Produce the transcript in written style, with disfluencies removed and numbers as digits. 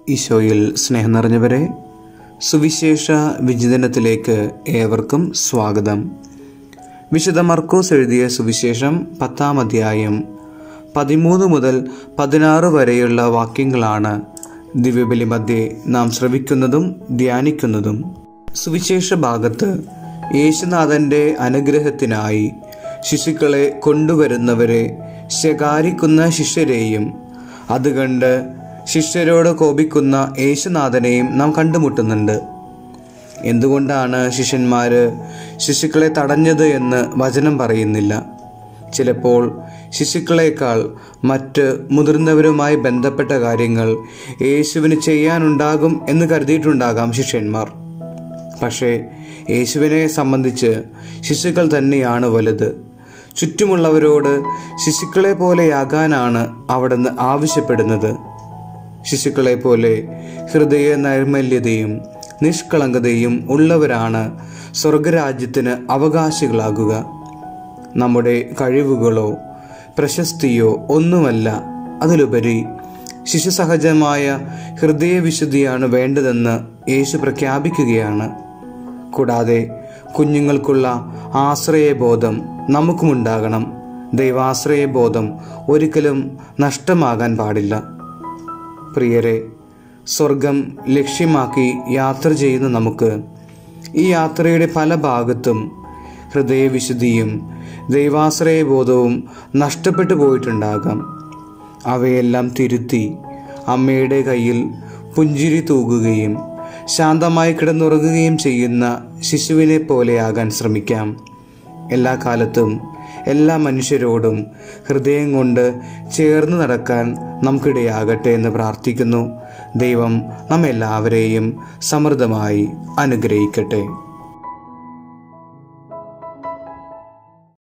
ഈശോയിൽ സ്നേഹം നിറഞ്ഞവരെ, സുവിശേഷ വിചിന്തനത്തിലേക്ക് ഏവർക്കും സ്വാഗതം. വിശുദ്ധ മർക്കോസ് എഴുതിയ സുവിശേഷം 10-ാം അധ്യായം 13 മുതൽ 16 വരെയുള്ള വാക്യങ്ങളാണ് ദിവ്യബലി മധ്യേ നാം ശ്രവിക്കുന്നതും ധ്യാനിക്കുന്നതും. സുവിശേഷ ഭാഗത്ത് യേശുനാഥൻ്റെ അനുഗ്രഹത്തിനായി ശിശുക്കളെ കൊണ്ടുവരുന്നവരെ ശകാരിക്കുന്ന ശിഷ്യരെയും അതുകണ്ട് ശിഷ്യരോട് കോപിക്കുന്ന യേശുനാഥനെയും നാം കണ്ടുമുട്ടുന്നുണ്ട്. എന്തുകൊണ്ടാണ് ശിഷ്യന്മാർ ശിശുക്കളെ തടഞ്ഞത് എന്ന് വചനം പറയുന്നില്ല. ചിലപ്പോൾ ശിശുക്കളേക്കാൾ മറ്റ് മുതിർന്നവരുമായി ബന്ധപ്പെട്ട കാര്യങ്ങൾ യേശുവിന് ചെയ്യാനുണ്ടാകും എന്ന് കരുതിയിട്ടുണ്ടാകാം ശിഷ്യന്മാർ. പക്ഷേ യേശുവിനെ സംബന്ധിച്ച് ശിശുക്കൾ തന്നെയാണ് വലുത്. ചുറ്റുമുള്ളവരോട് ശിശുക്കളെ പോലെയാകാനാണ് അവിടുന്ന് ആവശ്യപ്പെടുന്നത്. ശിശുക്കളെ പോലെ ഹൃദയ നൈർമല്യതയും നിഷ്കളങ്കതയും ഉള്ളവരാണ് സ്വർഗരാജ്യത്തിന് അവകാശികളാകുക. നമ്മുടെ കഴിവുകളോ പ്രശസ്തിയോ ഒന്നുമല്ല, അതിലുപരി ശിശുസഹജമായ ഹൃദയവിശുദ്ധിയാണ് വേണ്ടതെന്ന് യേശു പ്രഖ്യാപിക്കുകയാണ്. കൂടാതെ കുഞ്ഞുങ്ങൾക്കുള്ള ആശ്രയബോധം നമുക്കുമുണ്ടാകണം. ദൈവാശ്രയബോധം ഒരിക്കലും നഷ്ടമാകാൻ പാടില്ല. പ്രിയരെ, സ്വർഗം ലക്ഷ്യമാക്കി യാത്ര ചെയ്യുന്ന നമുക്ക് ഈ യാത്രയുടെ പല ഭാഗത്തും ഹൃദയവിശുദ്ധിയും ദൈവാശ്രയബോധവും നഷ്ടപ്പെട്ടു പോയിട്ടുണ്ടാകാം. അവയെല്ലാം തിരുത്തി അമ്മയുടെ കയ്യിൽ പുഞ്ചിരി തൂകുകയും ശാന്തമായി കിടന്നുറങ്ങുകയും ചെയ്യുന്ന ശിശുവിനെ പോലെയാകാൻ ശ്രമിക്കാം. എല്ലാ കാലത്തും എല്ലാ മനുഷ്യരോടും ഹൃദയം കൊണ്ട് ചേർന്ന് നടക്കാൻ നമുക്കിടയാകട്ടെ എന്ന് പ്രാർത്ഥിക്കുന്നു. ദൈവം നമ്മെല്ലാവരെയും സമൃദ്ധമായി അനുഗ്രഹിക്കട്ടെ.